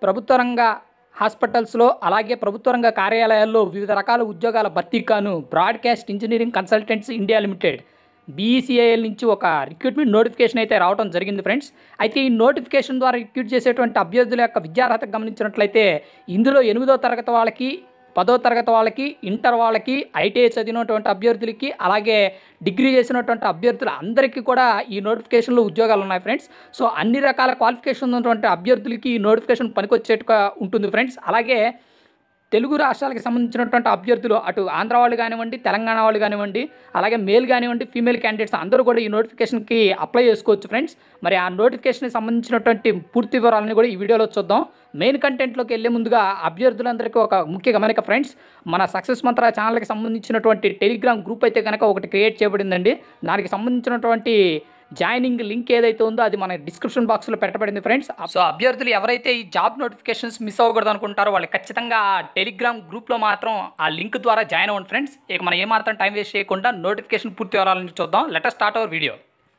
ప్రభుత్వ రంగ హాస్పిటల్స్లో అలాగే ప్రభుత్వ రంగ కార్యాలయాల్లో వివిధ రకాల ఉద్యోగాల భర్తీకాను broadcast engineering consultants India limited BECIL నుంచి ఒక రిక్రూట్మెంట్ నోటిఫికేషన్ అయితే రావడం జరిగింది ఫ్రెండ్స్. అయితే ఈ నోటిఫికేషన్ ద్వారా రిక్రూట్ చేసేటువంటి అభ్యర్థుల యొక్క విద్యార్హత గమనించినట్లయితే ఇందులో 8వ తరగతి వాళ్ళకి, 10వ తరగతి వాళ్ళకి, ఇంటర్ వాళ్ళకి, ఐటీఐ చదివినటువంటి అభ్యర్థులకి, అలాగే డిగ్రీ చేసినటువంటి అభ్యర్థులు అందరికీ కూడా ఈ నోటిఫికేషన్లో ఉద్యోగాలు ఉన్నాయి ఫ్రెండ్స్. సో అన్ని రకాల క్వాలిఫికేషన్ ఉన్నటువంటి అభ్యర్థులకి ఈ నోటిఫికేషన్ పనికొచ్చేట్టుగా ఉంటుంది ఫ్రెండ్స్. అలాగే తెలుగు రాష్ట్రాలకు సంబంధించినటువంటి అభ్యర్థులు అటు ఆంధ్ర వాళ్ళు కానివ్వండి, తెలంగాణ వాళ్ళు కానివ్వండి, అలాగే మేల్ కానివ్వండి, ఫీమేల్ క్యాండిడేట్స్ అందరూ కూడా ఈ నోటిఫికేషన్కి అప్లై చేసుకోవచ్చు ఫ్రెండ్స్. మరి ఆ నోటిఫికేషన్కి సంబంధించినటువంటి పూర్తి వివరాలని కూడా ఈ వీడియోలో చూద్దాం. మెయిన్ కంటెంట్లోకి వెళ్ళే ముందుగా అభ్యర్థులందరికీ ఒక ముఖ్య గమనిక ఫ్రెండ్స్. మన సక్సెస్ మంత్ర ఛానల్కి సంబంధించినటువంటి టెలిగ్రామ్ గ్రూప్ అయితే కనుక ఒకటి క్రియేట్ చేయబడిందండి. దానికి సంబంధించినటువంటి జాయినింగ్ లింక్ ఏదైతే ఉందో అది మన డిస్క్రిప్షన్ బాక్స్లో పెట్టబడింది ఫ్రెండ్స్. సో అభ్యర్థులు ఎవరైతే ఈ జాబ్ నోటిఫికేషన్స్ మిస్ అవ్వకూడదు అనుకుంటారో వాళ్ళు ఖచ్చితంగా టెలిగ్రామ్ గ్రూప్లో మాత్రం ఆ లింక్ ద్వారా జాయిన్ అవ్వండి ఫ్రెండ్స్. ఇక మనం ఏమాత్రం టైం వేస్ట్ చేయకుండా నోటిఫికేషన్ పూర్తి వివరాలను చూద్దాం. Let us start our video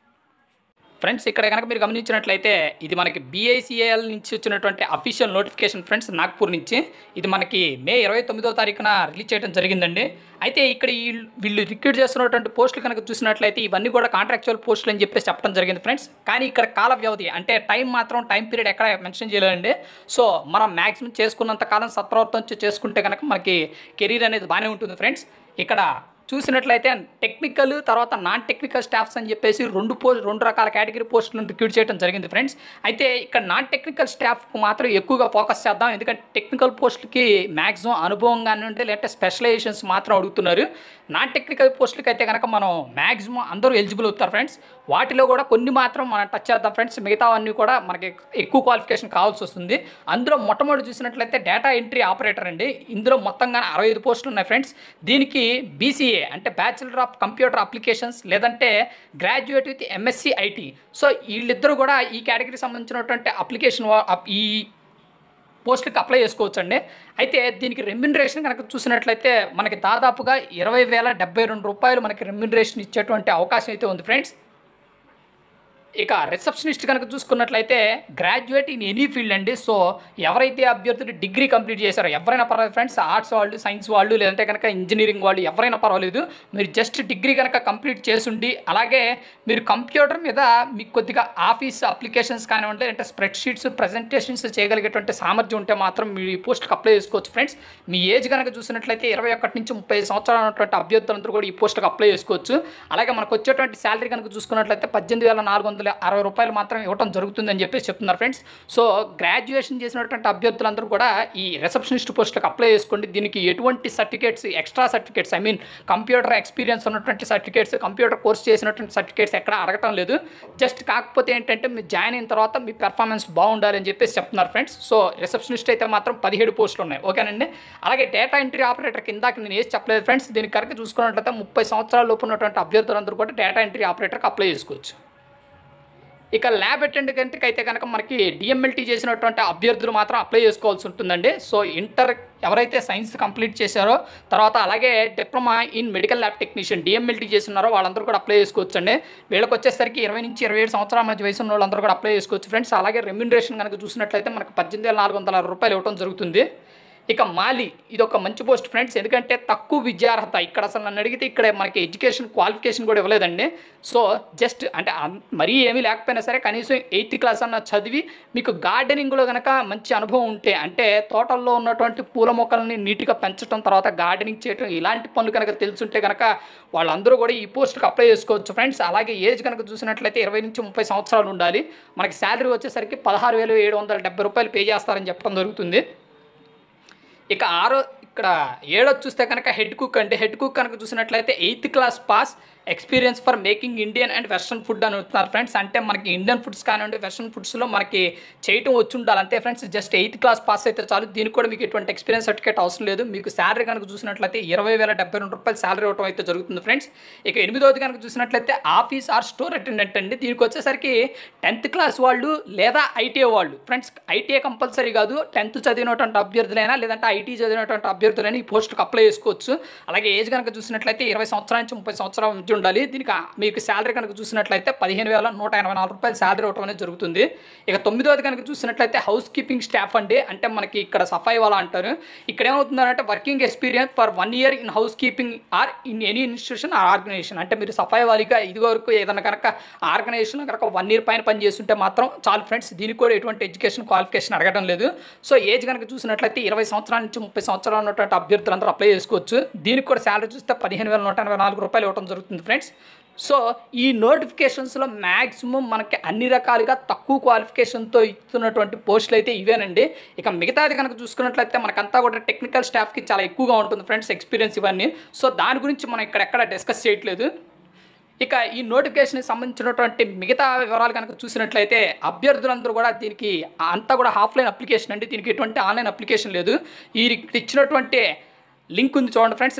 friends. ఇక్కడ కనుక మీరు గమనించినట్లయితే ఇది మనకి బీఐసీఏఎల్ నుంచి వచ్చినటువంటి అఫీషియల్ నోటిఫికేషన్ ఫ్రెండ్స్, నాగ్పూర్ నుంచి. ఇది మనకి మే 29వ తారీఖున రిలీజ్ చేయడం జరిగిందండి. అయితే ఇక్కడ వీళ్ళు రిక్రూట్ చేస్తున్నటువంటి పోస్టులు కనుక చూసినట్లయితే ఇవన్నీ కూడా కాంట్రాక్చువల్ పోస్టులు అని చెప్పేసి చెప్పడం జరిగింది ఫ్రెండ్స్. కానీ ఇక్కడ కాల వ్యవధి అంటే టైం పీరియడ్ ఎక్కడ మెన్షన్ చేయలేదండి. సో మనం మ్యాక్సిమం చేసుకున్నంత కాలం సత్ప్రవర్తన చేసుకుంటే కనుక మనకి కెరీర్ అనేది బాగానే ఉంటుంది ఫ్రెండ్స్. ఇక్కడ చూసినట్లయితే టెక్నికల్ తర్వాత నాన్ టెక్నికల్ స్టాఫ్స్ అని చెప్పేసి రెండు రకాల కేటగిరీ పోస్టులను రిక్రూట్ చేయడం జరిగింది ఫ్రెండ్స్. అయితే ఇక్కడ నాన్ టెక్నికల్ స్టాఫ్కు మాత్రం ఎక్కువగా ఫోకస్ చేద్దాం. ఎందుకంటే టెక్నికల్ పోస్టులకి మ్యాక్సిమం అనుభవంగానే ఉంటే లేదంటే స్పెషలైజేషన్స్ మాత్రం అడుగుతున్నారు. నాన్ టెక్నికల్ పోస్టులకి అయితే కనుక మనం మ్యాక్సిమం అందరూ ఎలిజిబుల్ అవుతారు ఫ్రెండ్స్. వాటిలో కూడా కొన్ని మాత్రం మనం టచ్ చేద్దాం ఫ్రెండ్స్. మిగతావన్నీ కూడా మనకి ఎక్కువ క్వాలిఫికేషన్ కావాల్సి వస్తుంది. అందులో మొట్టమొదటి చూసినట్లయితే డేటా ఎంట్రీ ఆపరేటర్ అండి. ఇందులో మొత్తంగా 65 పోస్టులు ఉన్నాయి ఫ్రెండ్స్. దీనికి బీసీఏ అంటే బ్యాచిలర్ ఆఫ్ కంప్యూటర్ అప్లికేషన్స్ లేదంటే graduate with MSc IT. So వీళ్ళిద్దరూ కూడా ఈ కేటగిరీ సంబంధించినటువంటి అప్లికేషన్ ఈ పోస్టులకి అప్లై చేసుకోవచ్చు అండి. అయితే దీనికి రెమ్యునరేషన్ కనుక చూసినట్లయితే మనకి దాదాపుగా 20,072 రూపాయలు మనకి రెమ్యునరేషన్ ఇచ్చేటువంటి అవకాశం అయితే ఉంది ఫ్రెండ్స్. ఇక రిసెప్షనిస్ట్ కనుక చూసుకున్నట్లయితే గ్రాడ్యుయేట్ ఇన్ ఎనీ ఫీల్డ్ అండి. సో ఎవరైతే అభ్యర్థులు డిగ్రీ కంప్లీట్ చేశారో ఎవరైనా పర్వాలేదు ఫ్రెండ్స్, ఆర్ట్స్ వాళ్ళు, సైన్స్ వాళ్ళు, లేదంటే కనుక ఇంజనీరింగ్ వాళ్ళు ఎవరైనా పర్వాలేదు. మీరు జస్ట్ డిగ్రీ కనుక కంప్లీట్ చేసుండి అలాగే మీరు కంప్యూటర్ మీద మీకు కొద్దిగా ఆఫీస్ అప్లికేషన్స్ కానివ్వండి అంటే స్ప్రెడ్ షీట్స్ ప్రజెంటేషన్స్ చేయగలిగేటువంటి సామర్థ్యం ఉంటే మాత్రం మీరు ఈ పోస్ట్కి అప్లై చేసుకోవచ్చు ఫ్రెండ్స్. మీ ఏజ్ కనుక చూసినట్లయితే 21 నుంచి 30 సంవత్సరాలు ఉన్నటువంటి అభ్యర్థులందరూ కూడా ఈ పోస్ట్కి అప్లై చేసుకోవచ్చు. అలాగే మనకు వచ్చేటువంటి శాలరీ కనుక చూసుకున్నట్లయితే 18,460 రూపాయలు మాత్రం ఇవ్వడం జరుగుతుందని చెప్పేసి చెప్తున్నారు ఫ్రెండ్స్. సో గ్రాడ్యుయేషన్ చేసినటువంటి అభ్యర్థులందరూ కూడా ఈ రిసెప్షనిస్ట్ పోస్టులకు అప్లై చేసుకోండి. దీనికి ఎటువంటి certificates, extra certificates, computer experience ఉన్నటువంటి సర్టిఫికేట్స్, కంప్యూటర్ కోర్స్ చేసినటువంటి సర్టిఫికేట్స్ ఎక్కడ అడగటం లేదు. జస్ట్ కాకపోతే ఏంటంటే మీరు జాయిన్ అయిన తర్వాత మీ పెర్ఫార్మెన్స్ బాగుండాలి అని చెప్పేసి చెప్తున్నారు ఫ్రెండ్స్. సో రిసెప్షనిస్ట్ అయితే మాత్రం 17 పోస్టులు ఉన్నాయి. ఓకేనండి. అలాగే డేటా ఎంట్రీ ఆపరేటర్ కిందకి నేను ఏది చెప్పలేదు ఫ్రెండ్స్. దీనికి కనుక చూసుకున్నట్లయితే 30 సంవత్సరాల లోపు ఉన్నటువంటి అభ్యర్థులందరూ కూడా డేటా ఎంట్రీ ఆపరేటర్కి అప్లై చేసుకోవచ్చు. ఇక ల్యాబ్ అటెండెంట్కి అయితే కనుక మనకి డిఎంఎల్టీ చేసినటువంటి అభ్యర్థులు మాత్రం అప్లై చేసుకోవాల్సి ఉంటుందండి. సో ఇంటర్ ఎవరైతే సైన్స్ కంప్లీట్ చేశారో తర్వాత అలాగే diploma in medical lab technician DMLT చేస్తున్నారో వాళ్ళందరూ కూడా అప్లై చేసుకోవచ్చు అండి. వీళ్ళకి వచ్చేసరికి 20 నుంచి 27 సంవత్సరాల మధ్య వయసు ఉన్న వాళ్ళందరూ కూడా అప్లై చేసుకోవచ్చు ఫ్రెండ్స్. అలాగే రెమ్యునరేషన్ కనుక చూసినట్లయితే మనకు 18,460 రూపాయలు ఇవ్వడం జరుగుతుంది. ఇక మాలి ఇది ఒక మంచి పోస్ట్ ఫ్రెండ్స్. ఎందుకంటే తక్కువ విద్యార్హత. ఇక్కడ అసలు నన్ను అడిగితే ఇక్కడ మనకి ఎడ్యుకేషన్ క్వాలిఫికేషన్ కూడా ఇవ్వలేదండి. సో జస్ట్ అంటే మరీ ఏమీ లేకపోయినా సరే కనీసం 8th క్లాస్ అన్న చదివి మీకు గార్డెనింగ్లో కనుక మంచి అనుభవం ఉంటే అంటే తోటల్లో ఉన్నటువంటి పూల మొక్కల్ని నీట్గా పెంచడం తర్వాత గార్డెనింగ్ చేయడం ఇలాంటి పనులు కనుక తెలుసుంటే కనుక వాళ్ళందరూ కూడా ఈ పోస్ట్కి అప్లై చేసుకోవచ్చు ఫ్రెండ్స్. అలాగే ఏజ్ కనుక చూసినట్లయితే 20 నుంచి 30 సంవత్సరాలు ఉండాలి. మనకి శాలరీ వచ్చేసరికి 16,770 రూపాయలు పే చేస్తారని చెప్పడం జరుగుతుంది. ఇక ఇక్కడ 7th చూస్తే కనుక హెడ్ కుక్ అండి. హెడ్ కుక్ కనుక చూసినట్లయితే 8th class pass experience for making Indian and western food అని వస్తున్నారు ఫ్రెండ్స్. అంటే మనకి ఇండియన్ ఫుడ్స్ కానివ్వండి వెస్ట్రన్ ఫుడ్స్లో మనకి చేయటం వచ్చి ఉండాలి అంతే friends. Just 8th class pass అయితే చాలు. దీనికి కూడా మీకు ఎటువంటి ఎక్స్పీరియన్స్ సర్టిఫికేట్ అవసరం లేదు. మీకు శాలరీ కనుక చూసినట్లయితే 20,072 రూపాయలు శాలరీ ఇవ్వడం అయితే జరుగుతుంది ఫ్రెండ్స్. ఇక 8th కనుక చూసినట్లయితే ఆఫీస్ ఆర్ స్టోర్ అటెండెంట్ అండి. దీనికి వచ్చేసరికి 10th క్లాస్ వాళ్ళు లేదా ఐటీఐ వాళ్ళు ఫ్రెండ్స్. ఐటీఐ కంపల్సరీ కాదు, 10th చదివినటువంటి అభ్యర్థులైనా లేదంటే ఐటీ చదివినటువంటి అభ్యర్థులైనా ఈ పోస్టుకు అప్లై చేసుకోవచ్చు. అలాగే ఏజ్ కనుక చూసినట్లయితే 20 సంవత్సరాల నుంచి 30 సంవత్సరాల మధ్య ఉండాలి. దీనికి మీకు శాలరీ కనుక చూసినట్లయితే 15,184 రూపాయలు శాలరీ ఇవ్వడం అనేది జరుగుతుంది. ఇక 9వది కనుక చూసినట్లయితే హౌస్ కీపింగ్ స్టాఫ్ అండి. అంటే మనకి ఇక్కడ సఫాయి వాళ్ళ అంటారు. ఇక్కడ ఏమవుతుందంటే working experience for 1 year in housekeeping or in any institution or organisation. అంటే మీరు సఫాయి వాళ్ళగా ఇదివరకు ఏదైనా కనుక ఆర్గనైజేషన్లో కనుక 1 year పైన పని చేస్తుంటే మాత్రం చాలు ఫ్రెండ్స్. దీనికి కూడా ఎటువంటి ఎడ్యుకేషన్ క్వాలిఫికేషన్ అడగడం లేదు. సో ఏజ్ కనుక చూసినట్లయితే 20 సంవత్సరాల నుంచి 30 సంవత్సరాలు ఉన్నటువంటి అభ్యర్థులందరూ అప్లై చేసుకోవచ్చు. దీనికి కూడా శాలరీ చూస్తే 15,184 రూపాయలు ఇవ్వడం జరుగుతుంది ఫ్రెండ్స్. సో ఈ నోటిఫికేషన్స్లో మ్యాక్సిమం మనకి అన్ని రకాలుగా తక్కువ క్వాలిఫికేషన్తో ఇస్తున్నటువంటి పోస్టులు అయితే ఇవేనండి. ఇక మిగతాది కనుక చూసుకున్నట్లయితే మనకంతా కూడా టెక్నికల్ స్టాఫ్కి చాలా ఎక్కువగా ఉంటుంది ఫ్రెండ్స్ ఎక్స్పీరియన్స్ ఇవన్నీ. సో దాని గురించి మనం ఇక్కడెక్కడ డిస్కస్ చేయట్లేదు. ఇక ఈ నోటిఫికేషన్కి సంబంధించినటువంటి మిగతా వివరాలు కనుక చూసినట్లయితే అభ్యర్థులందరూ కూడా దీనికి అంతా కూడా ఆఫ్లైన్ అప్లికేషన్ అండి. దీనికి ఎటువంటి ఆన్లైన్ అప్లికేషన్ లేదు. ఈ ఇచ్చినటువంటి లింక్ ఉంది చూడండి ఫ్రెండ్స్,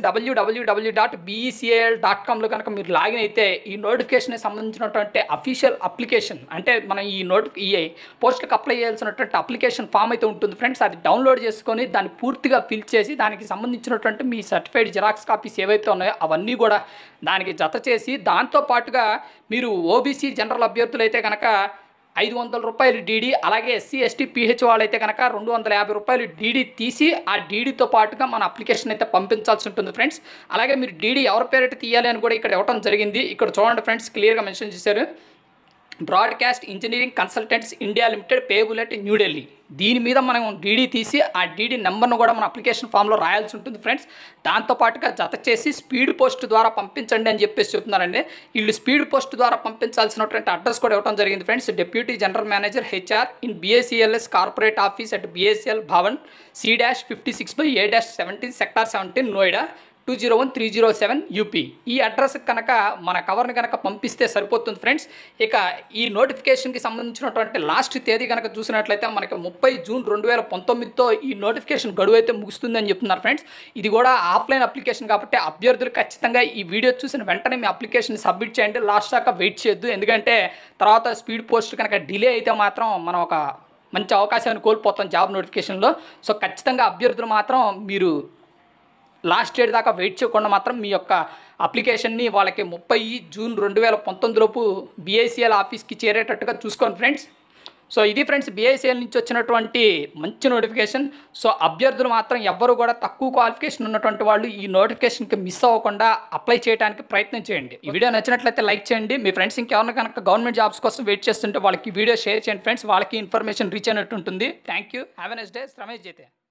www.becl.comలో కనుక మీరు లాగిన్ అయితే ఈ నోటిఫికేషన్కి సంబంధించినటువంటి అఫీషియల్ అప్లికేషన్ అంటే మనం ఈ పోస్టులకు అప్లై చేయాల్సినటువంటి అప్లికేషన్ ఫామ్ అయితే ఉంటుంది ఫ్రెండ్స్. అది డౌన్లోడ్ చేసుకొని దాన్ని పూర్తిగా ఫిల్ చేసి దానికి సంబంధించినటువంటి మీ సర్టిఫైడ్ జిరాక్స్ కాపీస్ ఏవైతే ఉన్నాయో అవన్నీ కూడా దానికి జత చేసి దాంతోపాటుగా మీరు ఓబీసీ జనరల్ అభ్యర్థులు అయితే కనుక 500 రూపాయలు డీడీ, అలాగే ఎస్సీ ఎస్టీ పీహెచ్ వాళ్ళైతే కనుక 250 రూపాయలు డీడీ తీసి ఆ డీడీతో పాటుగా మన అప్లికేషన్ అయితే పంపించాల్సి ఉంటుంది ఫ్రెండ్స్. అలాగే మీరు డీడీ ఎవరి పేరిట తీయాలి అని కూడా ఇక్కడ ఇవ్వడం జరిగింది. ఇక్కడ చూడండి ఫ్రెండ్స్, క్లియర్గా మెన్షన్ చేశారు. Broadcast engineering consultants India limited payable at New Delhi. దీని మీద మనం డీడీ తీసి ఆ డీడీ నెంబర్ను కూడా మన అప్లికేషన్ ఫామ్లో రాయాల్సి ఉంటుంది ఫ్రెండ్స్. దాంతోపాటుగా జత చేసి స్పీడ్ పోస్ట్ ద్వారా పంపించండి అని చెప్పేసి చెప్తున్నారండి. వీళ్ళు స్పీడ్ పోస్ట్ ద్వారా పంపించాల్సినటువంటి అడ్రస్ కూడా ఇవ్వడం జరిగింది friends. Deputy general manager HR in BACLS corporate office at BACL Bhavan C-56/A-17 sector 17 Noida 201307 UP. ఈ అడ్రస్ కనుక మన కవర్ని కనుక పంపిస్తే సరిపోతుంది ఫ్రెండ్స్. ఇక ఈ నోటిఫికేషన్కి సంబంధించినటువంటి లాస్ట్ తేదీ కనుక చూసినట్లయితే మనకి 30 జూన్ 2019తో ఈ నోటిఫికేషన్ గడువు అయితే ముగుస్తుందని చెప్తున్నారు ఫ్రెండ్స్. ఇది కూడా ఆఫ్లైన్ అప్లికేషన్ కాబట్టి అభ్యర్థులు ఖచ్చితంగా ఈ వీడియో చూసిన వెంటనే మీ అప్లికేషన్ సబ్మిట్ చేయండి. లాస్ట్ దాకా వెయిట్ చేయొద్దు. ఎందుకంటే తర్వాత స్పీడ్ పోస్ట్ కనుక డిలే అయితే మాత్రం మనం ఒక మంచి అవకాశాన్ని కోల్పోతాం జాబ్ నోటిఫికేషన్లో. సో ఖచ్చితంగా అభ్యర్థులు మాత్రం మీరు లాస్ట్ డేట్ దాకా వెయిట్ చేయకుండా మాత్రం మీ యొక్క అప్లికేషన్ని వాళ్ళకి 30 జూన్ 2019 లోపు BICL ఆఫీస్కి చేరేటట్టుగా చూసుకోండి ఫ్రెండ్స్. సో ఇది ఫ్రెండ్స్ BICL నుంచి వచ్చినటువంటి మంచి నోటిఫికేషన్. సో అభ్యర్థులు మాత్రం ఎవ్వరు కూడా తక్కువ క్వాలిఫికేషన్ ఉన్నటువంటి వాళ్ళు ఈ నోటిఫికేషన్కి మిస్ అవ్వకుండా అప్లై చేయడానికి ప్రయత్నం చేయండి. ఈ వీడియో నచ్చినట్లయితే లైక్ చేయండి. మీ ఫ్రెండ్స్ ఇంకెవరైనా కనుక గవర్నమెంట్ జాబ్స్ కోసం వెయిట్ చేస్తుంటే వాళ్ళకి వీడియో షేర్ చేయండి ఫ్రెండ్స్. వాళ్ళకి ఇన్ఫర్మేషన్ రీచ్ అయినట్టు ఉంటుంది. Thank you. Have a nice day. Ramesh జైతే.